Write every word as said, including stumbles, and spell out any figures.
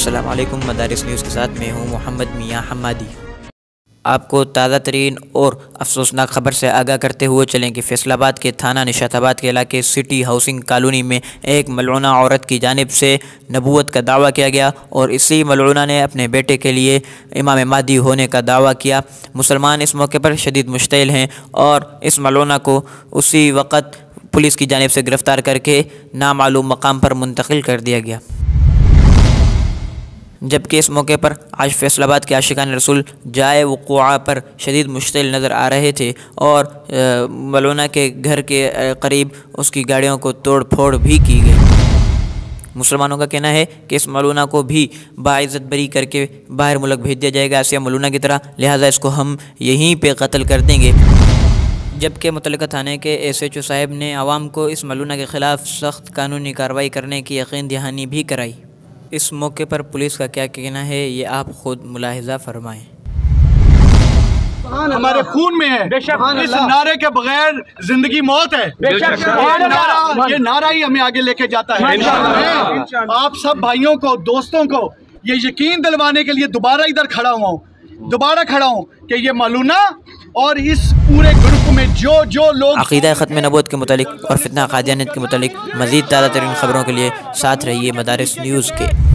अस्सलाम वालेकुम। मदारिस न्यूज़ के साथ मैं हूँ मोहम्मद मियाँ हम्मादी। आपको ताज़ा तरीन और अफसोसनाक ख़बर से आगाह करते हुए चलें कि फैसलाबाद के थाना निशाताबाद के इलाके सिटी हाउसिंग कॉलोनी में एक मलऊना औरत की जानिब से नबूवत का दावा किया गया और इसी मलऊना ने अपने बेटे के लिए इमाम महदी होने का दावा किया। मुसलमान इस मौके पर शदीद मुश्तइल हैं और इस मलऊना को उसी वक़्त पुलिस की जानिब से गिरफ़्तार करके नामालूम मकाम पर मुंतकिल कर दिया गया। जबकि इस मौके पर आज फैसलाबाद के आशिकान रसूल जाए वक़ुआ पर शदीद मुश्तइल नज़र आ रहे थे और मलऊना के घर के करीब उसकी गाड़ियों को तोड़ फोड़ भी की गई। मुसलमानों का कहना है कि इस मलऊना को भी बाइज़्ज़त बरी करके बाहर मुल्क भेज दिया जाएगा आसिया मलऊना की तरह, लिहाजा इसको हम यहीं पे कत्ल कर देंगे। जबकि मुतल्लिका थाने के एस एच ओ साहब ने आवाम को इस मलऊना के ख़िलाफ़ सख्त कानूनी कार्रवाई करने की यकीन दहानी भी कराई। इस मौके पर पुलिस का क्या कहना है ये आप खुद मुलाहिज़ा फरमाएं। हमारे खून में है, इस नारे के बगैर जिंदगी मौत है। ये नारा ये नारा ही हमें आगे लेके जाता है। आप सब भाइयों को, दोस्तों को ये यकीन दिलवाने के लिए दोबारा इधर खड़ा हुआ हूँ दोबारा खड़ा हूँ कि ये मलऊना और इस पूरे ग्रुप में जो जो लोग अक़ीदा ख़त्म नबूवत के मुतालिक और फितना क़ादियानियत के मुतालिक मज़ीद ताज़ा तरीन ख़बरों के लिए साथ रहिए मदारिस न्यूज़ के।